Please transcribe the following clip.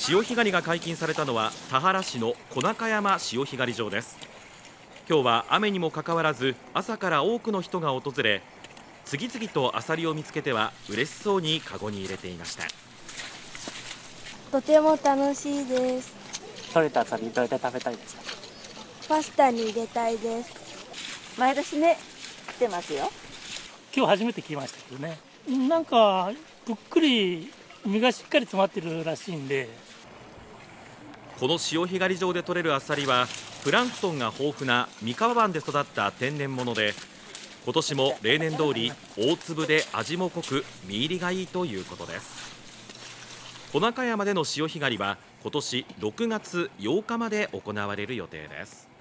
潮干狩りが解禁されたのは田原市の小中山潮干狩り場です。今日は雨にもかかわらず朝から多くの人が訪れ、次々とアサリを見つけては嬉しそうにカゴに入れていました。 とても楽しいです。 取れたアサリどうやって食べたいですか？ パスタに入れたいです。 毎年ね、来てますよ。 今日初めて来ましたけどね、なんかぷっくり身がしっかり詰まってるらしいんで。 この潮干狩り場で採れるアサリはプランクトンが豊富な三河湾で育った天然物で、今年も例年通り大粒で味も濃く身入りがいいということです。小中山での潮干狩りは今年6月8日まで行われる予定です。